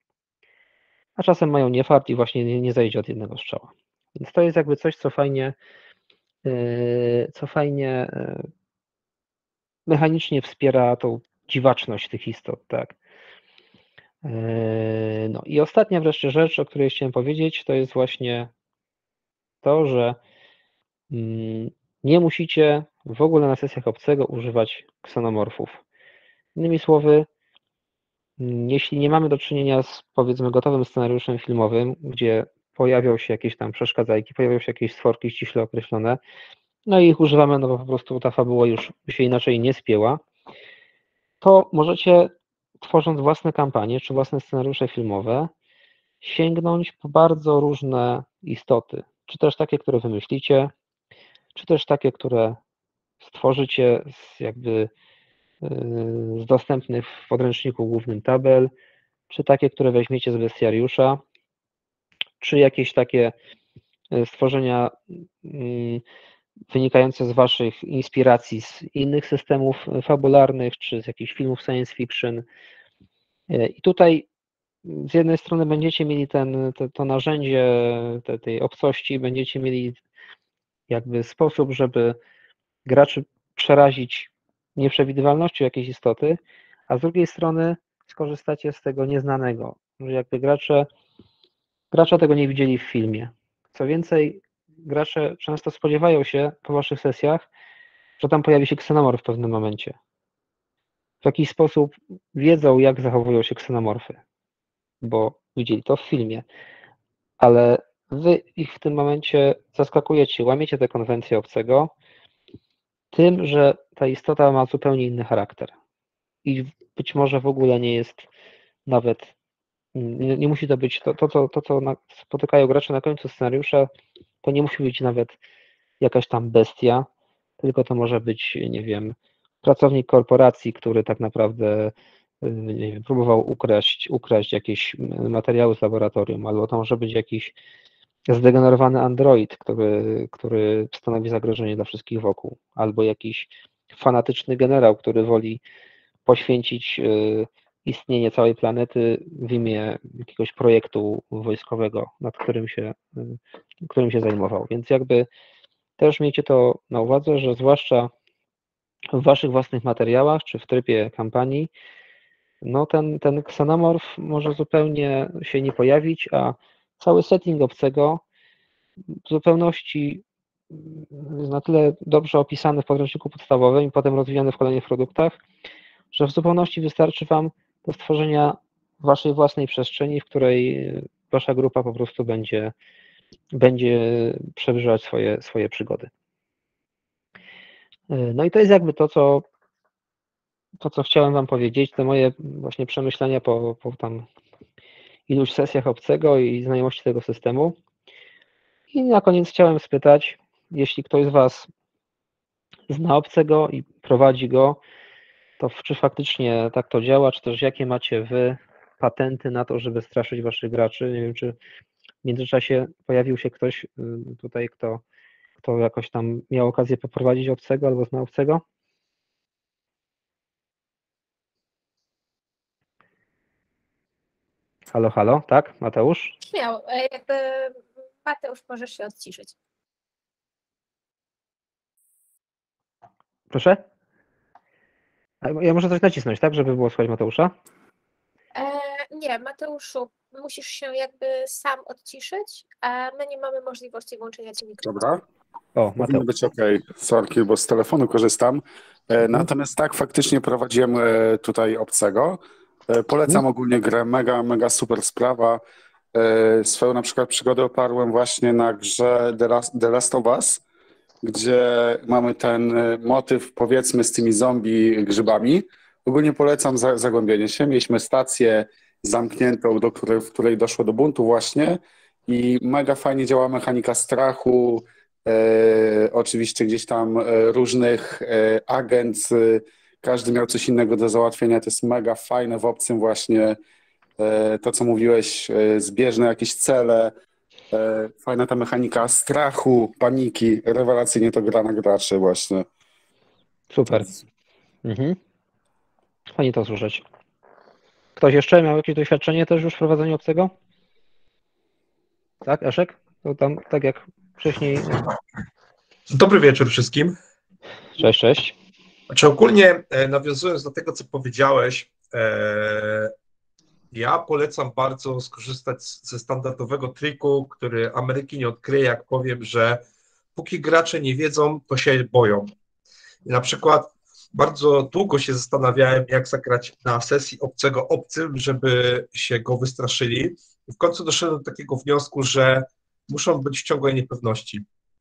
Speaker 1: A czasem mają niefart i właśnie nie, nie zajdzie od jednego strzała. Więc to jest jakby coś, co fajnie, yy, co fajnie yy, mechanicznie wspiera tą dziwaczność tych istot, tak. Yy, no i ostatnia wreszcie rzecz, o której chciałem powiedzieć, to jest właśnie to, że mm, nie musicie w ogóle na sesjach obcego używać ksenomorfów. Innymi słowy, mm, jeśli nie mamy do czynienia z, powiedzmy, gotowym scenariuszem filmowym, gdzie pojawią się jakieś tam przeszkadzajki, pojawią się jakieś stworki ściśle określone, no i ich używamy, no bo po prostu ta fabuła już się inaczej nie spięła, to możecie, tworząc własne kampanie czy własne scenariusze filmowe, sięgnąć po bardzo różne istoty, czy też takie, które wymyślicie, czy też takie, które stworzycie z jakby z dostępnych w podręczniku głównym tabel, czy takie, które weźmiecie z bestiariusza, czy jakieś takie stworzenia wynikające z waszych inspiracji z innych systemów fabularnych, czy z jakichś filmów science fiction. I tutaj z jednej strony będziecie mieli ten, to, to narzędzie te, tej obcości, będziecie mieli jakby sposób, żeby graczy przerazić nieprzewidywalnością jakiejś istoty, a z drugiej strony skorzystacie z tego nieznanego, że jakby gracze, gracze tego nie widzieli w filmie. Co więcej, gracze często spodziewają się po waszych sesjach, że tam pojawi się ksenomorf w pewnym momencie. W jakiś sposób wiedzą, jak zachowują się ksenomorfy, bo widzieli to w filmie, ale wy ich w tym momencie zaskakujecie, łamiecie te konwencje obcego tym, że ta istota ma zupełnie inny charakter i być może w ogóle nie jest nawet, nie, nie musi to być, to, to, to, to co na, spotykają gracze na końcu scenariusza, to nie musi być nawet jakaś tam bestia, tylko to może być, nie wiem, pracownik korporacji, który tak naprawdę, nie wiem, próbował ukraść, ukraść jakieś materiały z laboratorium, albo to może być jakiś zdegenerowany android, który, który stanowi zagrożenie dla wszystkich wokół, albo jakiś fanatyczny generał, który woli poświęcić istnienie całej planety w imię jakiegoś projektu wojskowego, nad którym się, którym się zajmował. Więc jakby też miejcie to na uwadze, że zwłaszcza w waszych własnych materiałach, czy w trybie kampanii, no ten, ten ksenomorf może zupełnie się nie pojawić, a cały setting obcego w zupełności jest na tyle dobrze opisany w podręczniku podstawowym i potem rozwijany w kolejnych produktach, że w zupełności wystarczy wam do stworzenia waszej własnej przestrzeni, w której wasza grupa po prostu będzie, będzie przeżywać swoje, swoje przygody. No i to jest jakby to, co to, co chciałem wam powiedzieć, te moje właśnie przemyślenia po, po tam iluś sesjach obcego i znajomości tego systemu. I na koniec chciałem spytać, jeśli ktoś z was zna obcego i prowadzi go, to czy faktycznie tak to działa, czy też jakie macie wy patenty na to, żeby straszyć waszych graczy? Nie wiem, czy w międzyczasie pojawił się ktoś tutaj, kto, kto jakoś tam miał okazję poprowadzić obcego albo zna obcego? Halo, halo, tak, Mateusz?
Speaker 2: Śmiało, jakby Mateusz, możesz się odciszyć.
Speaker 1: Proszę? Ja muszę coś nacisnąć, tak, żeby było słychać Mateusza?
Speaker 2: E, nie, Mateuszu, musisz się jakby sam odciszyć, a my nie mamy możliwości włączenia ci mikrofonu.
Speaker 3: Dobra.
Speaker 1: O,
Speaker 3: Powinno być ok. Sorki, bo z telefonu korzystam. E, natomiast tak, faktycznie prowadziłem e, tutaj obcego. E, Polecam ogólnie grę, mega, mega super sprawa. E, Swoją na przykład przygodę oparłem właśnie na grze The Last, The Last of Us, gdzie mamy ten e, motyw, powiedzmy, z tymi zombie grzybami. Ogólnie polecam za, zagłębienie się. Mieliśmy stację zamkniętą, do której, w której doszło do buntu właśnie i mega fajnie działa mechanika strachu. E, oczywiście gdzieś tam e, różnych e, agent, e, każdy miał coś innego do załatwienia. To jest mega fajne w obcym właśnie. E, to, co mówiłeś, e, zbieżne jakieś cele. E, Fajna ta mechanika strachu, paniki. Rewelacyjnie to gra na graczy właśnie.
Speaker 1: Super. Mhm. Fajnie to słyszeć. Ktoś jeszcze miał jakieś doświadczenie też już w prowadzeniu obcego? Tak, Eszek? To tam tak jak wcześniej.
Speaker 4: Dobry wieczór wszystkim.
Speaker 1: Cześć, cześć.
Speaker 4: Znaczy ogólnie e, nawiązując do tego, co powiedziałeś, e, ja polecam bardzo skorzystać z- ze standardowego triku, który Ameryki nie odkryje, jak powiem, że póki gracze nie wiedzą, to się boją. I na przykład bardzo długo się zastanawiałem, jak zagrać na sesji obcego obcym, żeby się go wystraszyli. I w końcu doszedłem do takiego wniosku, że muszą być w ciągłej niepewności.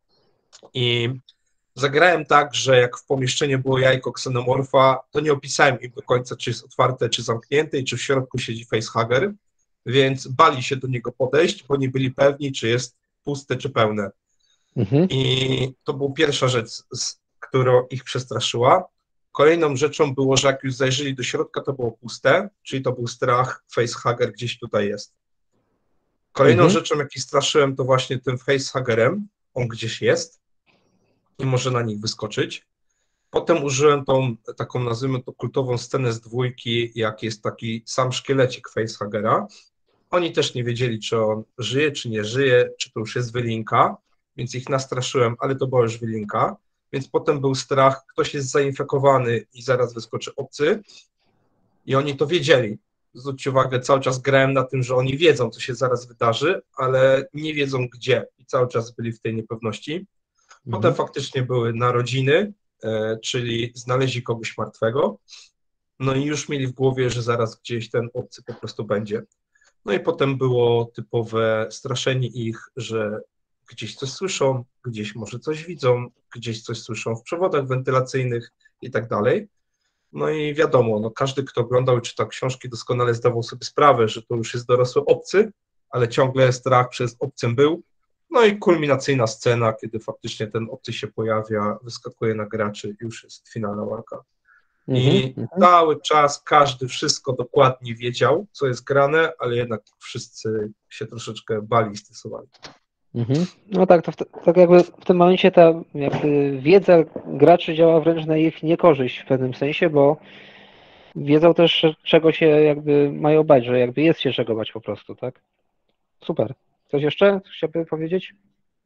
Speaker 4: I zagrałem tak, że jak w pomieszczeniu było jajko ksenomorfa, to nie opisałem im do końca, czy jest otwarte, czy zamknięte i czy w środku siedzi facehugger, więc bali się do niego podejść, bo nie byli pewni, czy jest puste, czy pełne.
Speaker 1: Mhm.
Speaker 4: I to była pierwsza rzecz, z, która ich przestraszyła. Kolejną rzeczą było, że jak już zajrzeli do środka, to było puste, czyli to był strach, facehugger gdzieś tutaj jest. Kolejną
Speaker 1: Mhm.
Speaker 4: rzeczą, jaki straszyłem, to właśnie tym facehuggerem, on gdzieś jest i może na nich wyskoczyć. Potem użyłem tą taką, nazwijmy to, kultową scenę z dwójki, jak jest taki sam szkielecik facehuggera. Oni też nie wiedzieli, czy on żyje, czy nie żyje, czy to już jest wylinka, więc ich nastraszyłem, ale to była już wylinka. Więc potem był strach, ktoś jest zainfekowany i zaraz wyskoczy obcy. I oni to wiedzieli. Zwróćcie uwagę, cały czas grałem na tym, że oni wiedzą, co się zaraz wydarzy, ale nie wiedzą gdzie i cały czas byli w tej niepewności. Potem
Speaker 1: Mhm.
Speaker 4: faktycznie były narodziny, e, czyli znaleźli kogoś martwego, no i już mieli w głowie, że zaraz gdzieś ten obcy po prostu będzie. No i potem było typowe straszenie ich, że gdzieś coś słyszą, gdzieś może coś widzą, gdzieś coś słyszą w przewodach wentylacyjnych i tak dalej. No i wiadomo, no każdy, kto oglądał i czytał książki, doskonale zdawał sobie sprawę, że to już jest dorosły obcy, ale ciągle strach przez obcym był. No i kulminacyjna scena, kiedy faktycznie ten obcy się pojawia, wyskakuje na graczy i już jest finalna walka.
Speaker 1: Mhm.
Speaker 4: I
Speaker 1: Mhm.
Speaker 4: cały czas każdy wszystko dokładnie wiedział, co jest grane, ale jednak wszyscy się troszeczkę bali i stresowali.
Speaker 1: Mhm. No tak, to w, tak jakby w tym momencie ta jakby wiedza graczy działa wręcz na ich niekorzyść w pewnym sensie, bo wiedzą też, czego się jakby mają bać, że jakby jest się czego bać po prostu, tak? Super. Coś jeszcze chciałby powiedzieć?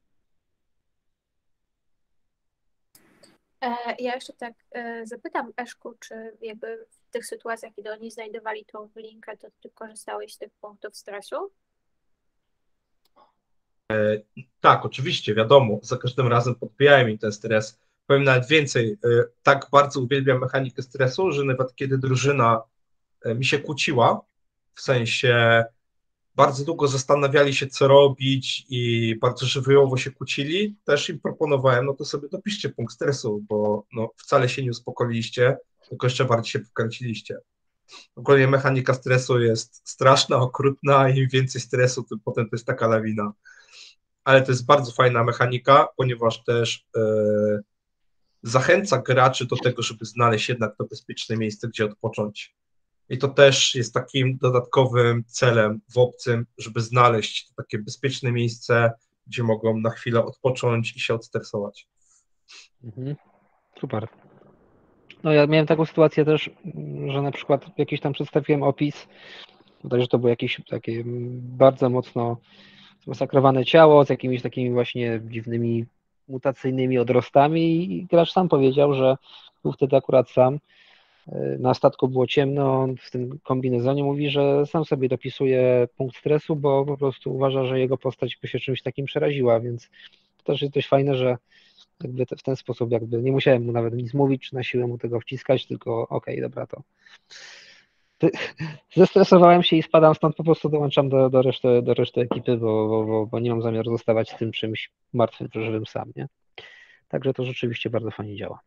Speaker 2: E, Ja jeszcze tak e, zapytam Eszku, czy jakby w tych sytuacjach, kiedy oni znajdowali tą linkę, to ty korzystałeś z tych punktów stresu?
Speaker 4: Tak, oczywiście, wiadomo, za każdym razem podbijałem im ten stres. Powiem nawet więcej, y, tak bardzo uwielbiam mechanikę stresu, że nawet kiedy drużyna y, mi się kłóciła, w sensie bardzo długo zastanawiali się, co robić i bardzo żywiołowo się kłócili, też im proponowałem, no to sobie dopiszcie punkt stresu, bo no, wcale się nie uspokoiliście, tylko jeszcze bardziej się wkręciliście. Ogólnie mechanika stresu jest straszna, okrutna i im więcej stresu, tym potem to jest taka lawina. Ale to jest bardzo fajna mechanika, ponieważ też e, zachęca graczy do tego, żeby znaleźć jednak to bezpieczne miejsce, gdzie odpocząć. I to też jest takim dodatkowym celem w obcym, żeby znaleźć to takie bezpieczne miejsce, gdzie mogą na chwilę odpocząć i się odstresować.
Speaker 1: Mhm. Super. No ja miałem taką sytuację też, że na przykład jakiś tam przedstawiłem opis, bodajże to było jakieś takie bardzo mocno zmasakrowane ciało z jakimiś takimi właśnie dziwnymi mutacyjnymi odrostami i gracz sam powiedział, że był wtedy akurat sam. Na statku było ciemno, on w tym kombinezonie mówi, że sam sobie dopisuje punkt stresu, bo po prostu uważa, że jego postać by się czymś takim przeraziła, więc to też jest dość fajne, że jakby w ten sposób jakby nie musiałem mu nawet nic mówić, czy na siłę mu tego wciskać, tylko okej, dobra, to Zestresowałem się i spadam stąd, po prostu dołączam do, do, reszty, do reszty ekipy, bo, bo, bo, bo nie mam zamiaru zostawać z tym czymś martwym, żywym sam, nie? Także to rzeczywiście bardzo fajnie działa.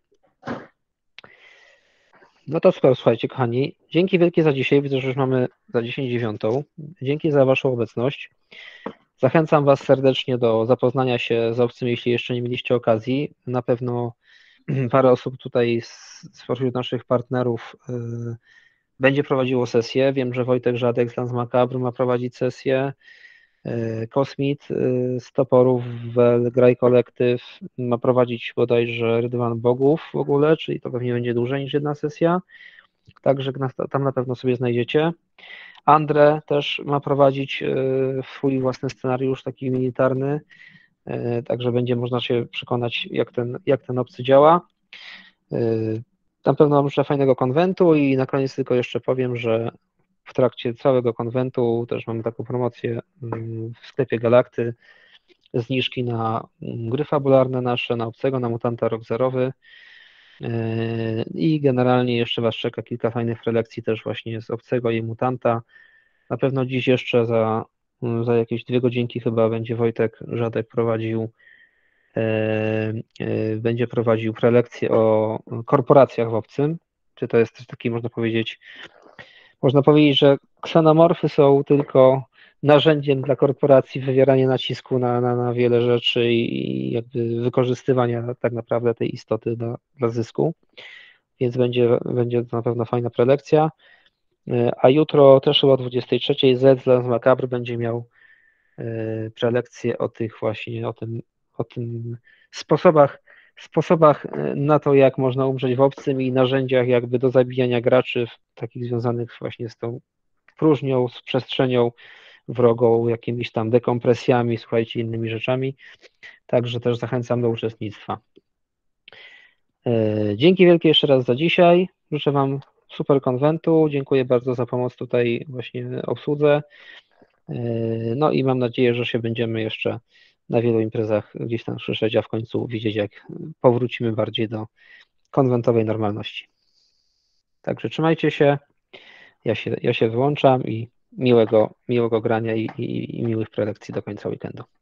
Speaker 1: No to super, słuchajcie, kochani. Dzięki wielkie za dzisiaj. Widzę, że już mamy za dziesięć dziewiątą. Dzięki za Waszą obecność. Zachęcam Was serdecznie do zapoznania się z Obcym, jeśli jeszcze nie mieliście okazji. Na pewno parę osób tutaj spośród naszych partnerów yy, będzie prowadziło sesję. Wiem, że Wojtek Żadek z Lance Macabre ma prowadzić sesję. Yy, Kosmit yy, z Toporów, Well, Graj Kolektyw ma prowadzić bodajże Rydwan Bogów w ogóle, czyli to pewnie będzie dłużej niż jedna sesja. Także na- tam na pewno sobie znajdziecie. Andre też ma prowadzić yy, swój własny scenariusz, taki militarny. Yy, Także będzie można się przekonać, jak ten, jak ten obcy działa. Yy, Na pewno mam fajnego konwentu i na koniec tylko jeszcze powiem, że w trakcie całego konwentu też mamy taką promocję mm, w sklepie Galakty, zniżki na mm, gry fabularne nasze, na obcego, na mutanta rok zerowy. Yy, I generalnie jeszcze Was czeka kilka fajnych prelekcji też właśnie z obcego i mutanta. Na pewno dziś jeszcze za, za jakieś dwie godzinki chyba będzie Wojtek Żadek prowadził yy, yy, będzie prowadził prelekcję o korporacjach w obcym. Czy to jest też taki, można powiedzieć, można powiedzieć, że ksenomorfy są tylko narzędziem dla korporacji wywierania nacisku na, na, na wiele rzeczy i, i jakby wykorzystywania tak naprawdę tej istoty dla, dla zysku. Więc będzie, będzie to na pewno fajna prelekcja. A jutro też chyba o dwudziestej trzeciej Z z Lance Macabre będzie miał y, prelekcję o tych właśnie, o tym, o tym sposobach, sposobach y, na to, jak można umrzeć w obcym i narzędziach jakby do zabijania graczy, takich związanych właśnie z tą próżnią, z przestrzenią wrogą, jakimiś tam dekompresjami, słuchajcie, innymi rzeczami. Także też zachęcam do uczestnictwa. Y, Dzięki wielkie jeszcze raz za dzisiaj. Życzę Wam super konwentu. Dziękuję bardzo za pomoc tutaj właśnie obsłudze. Y, No i mam nadzieję, że się będziemy jeszcze na wielu imprezach gdzieś tam słyszeć, a w końcu widzieć, jak powrócimy bardziej do konwentowej normalności. Także trzymajcie się. Ja się, ja się wyłączam i miłego, miłego grania i, i, i miłych prelekcji do końca weekendu.